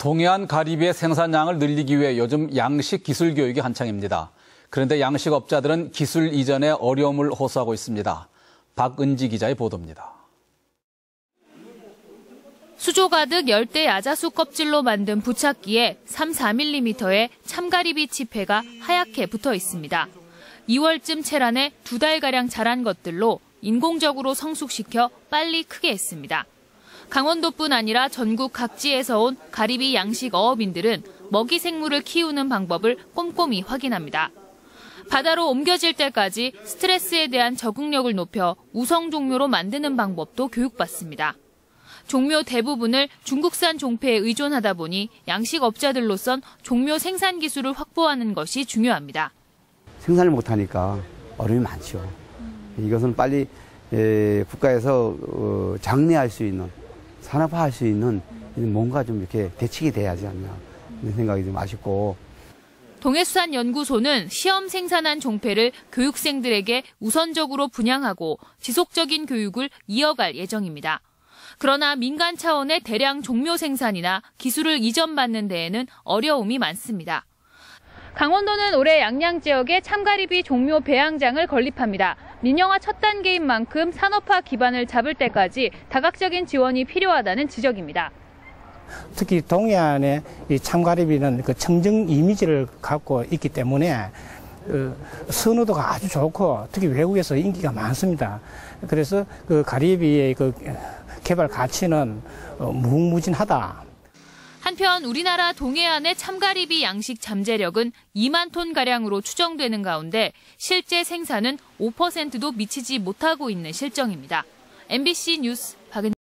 동해안 가리비의 생산량을 늘리기 위해 요즘 양식 기술 교육이 한창입니다. 그런데 양식업자들은 기술 이전에 어려움을 호소하고 있습니다. 박은지 기자의 보도입니다. 수조 가득 열대 야자수 껍질로 만든 부착기에 3-4mm의 참가리비 치패가 하얗게 붙어 있습니다. 2월쯤 채란에 2달가량 자란 것들로 인공적으로 성숙시켜 빨리 크게 했습니다. 강원도뿐 아니라 전국 각지에서 온 가리비 양식 어업인들은 먹이 생물을 키우는 방법을 꼼꼼히 확인합니다. 바다로 옮겨질 때까지 스트레스에 대한 적응력을 높여 우성 종묘로 만드는 방법도 교육받습니다. 종묘 대부분을 중국산 종폐에 의존하다 보니 양식업자들로선 종묘 생산 기술을 확보하는 것이 중요합니다. 생산을 못하니까 어려움이 많죠. 이것은 빨리 국가에서 장려할 수 있는, 산업화할 수 있는 뭔가 좀 이렇게 대책이 돼야지 않나 이런 생각이 좀 아쉽고. 동해수산연구소는 시험 생산한 종폐를 교육생들에게 우선적으로 분양하고 지속적인 교육을 이어갈 예정입니다. 그러나 민간 차원의 대량 종묘 생산이나 기술을 이전받는 데에는 어려움이 많습니다. 강원도는 올해 양양 지역에 참가리비 종묘 배양장을 건립합니다. 민영화 첫 단계인 만큼 산업화 기반을 잡을 때까지 다각적인 지원이 필요하다는 지적입니다. 특히 동해안의 이 참가리비는 그 청정 이미지를 갖고 있기 때문에 선호도가 아주 좋고 특히 외국에서 인기가 많습니다. 그래서 그 가리비의 그 개발 가치는 무궁무진하다. 한편 우리나라 동해안의 참가리비 양식 잠재력은 2만 톤가량으로 추정되는 가운데 실제 생산은 5%도 미치지 못하고 있는 실정입니다. MBC 뉴스 박은지